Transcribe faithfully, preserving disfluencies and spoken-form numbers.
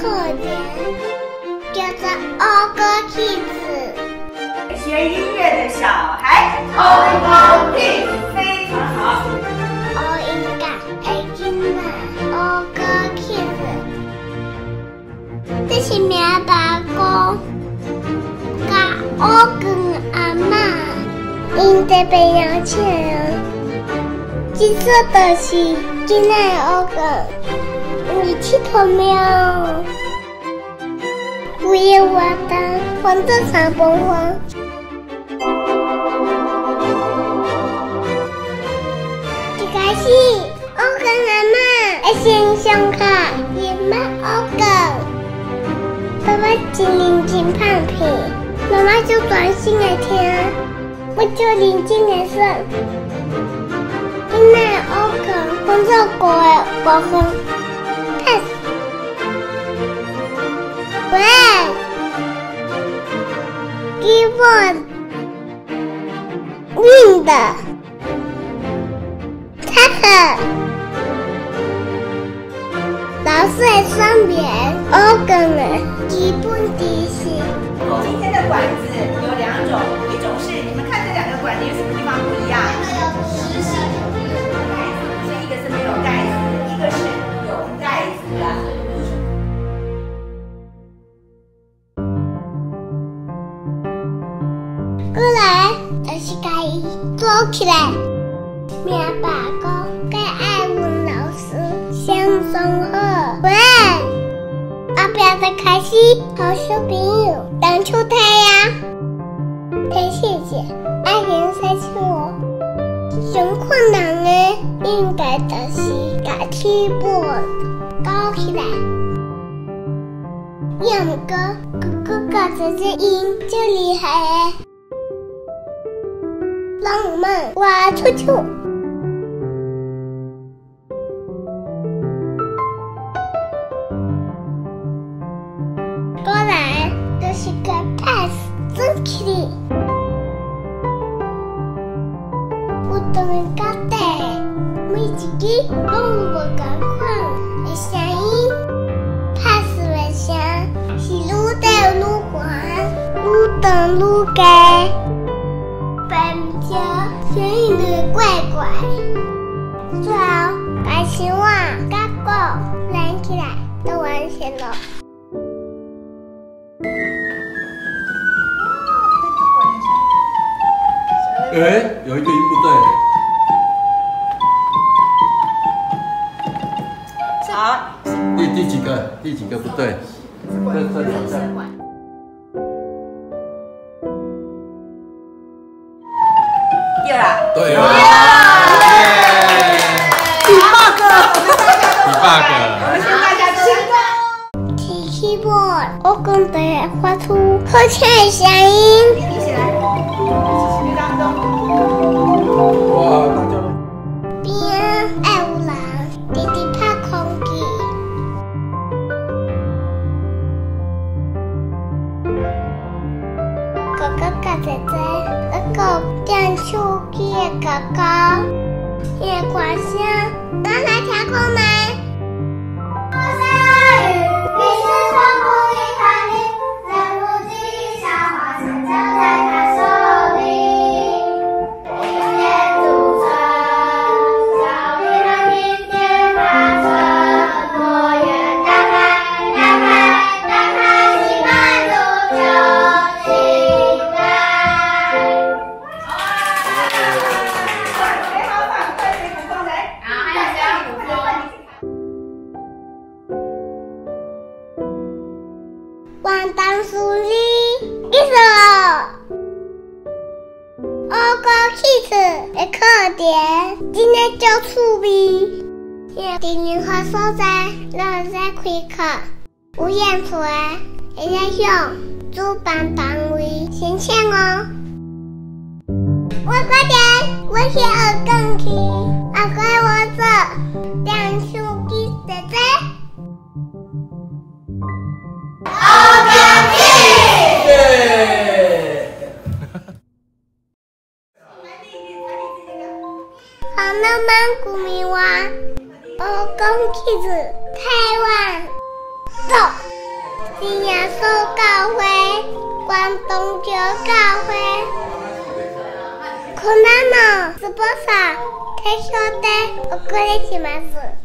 点，叫做 Orgelkids。 学音乐的小孩 ，Orgelkids 非常好。 我应该会进来 Orgelkids。这是名爸哥，甲我跟阿嬷，因在培养起来。这说就是今仔我讲，你佚佗没有？规个活动分做三部分。一开始，我跟阿嬷会先上课，伊捌我讲。爸爸真认真拍片，妈妈就专心的听，我就认真的说。今仔我讲分做五个部分。Pass。Well， keyboard， wind， tap， 老师的双边，我讲的基本知识。 今天的管子有两种，一种是你们看这两个管子有什么地方不一样？实心，盖子，所以一个是没有盖子，一个是有盖子的。 过来就是该做起来。名爸哥该爱问老师相送好。喂，后边再开始好小朋友当出题呀。提谢谢，爱人塞请我。上困难的应该就是把 keyboard 搞起来。要唔过哥哥搞这些音就厉害诶。让我们挖出去。过来就是个 pass 真起来。有当然搞得每一个拢有无同款的声音 ，pass 的声是愈大愈宽，愈长愈高。白唔少，声音就怪怪。最后，把青蛙、甲狗连起来，都完成了。 哎，有一个音不对。 好， 第第几个？第几个不对？这这两下。 对啦， 对了， 第八个， 第八个， 我们先大家先。 提 keyboard， 我讲得发出好听的声音。 你起来，继续当中。 哇，大家都。 边爱有人直直拍空气。哥哥甲姐姐，那个点手机的哥哥，伊的歌声，咱来听看吗？下雨，你是从不离开你，来不及消化，才交在他手里。一夜独醉，小女孩听见他承诺，愿打开，打开，打开心满足就醒来。 给好反馈，给补充谁？好，还有谁要补充？ 完当数理，一首。Orgelkids的课点，今天就趣味。因地任何所在，都在开课。有兴趣的，会使向主办单位申请哦。我快点，我去学钢琴，阿乖我做两手机姐姐。好，那曼谷米娃，Orgelkids台湾， 走。新亚洲教会、关东教教会。こんなのスポーツは決勝でお送りします。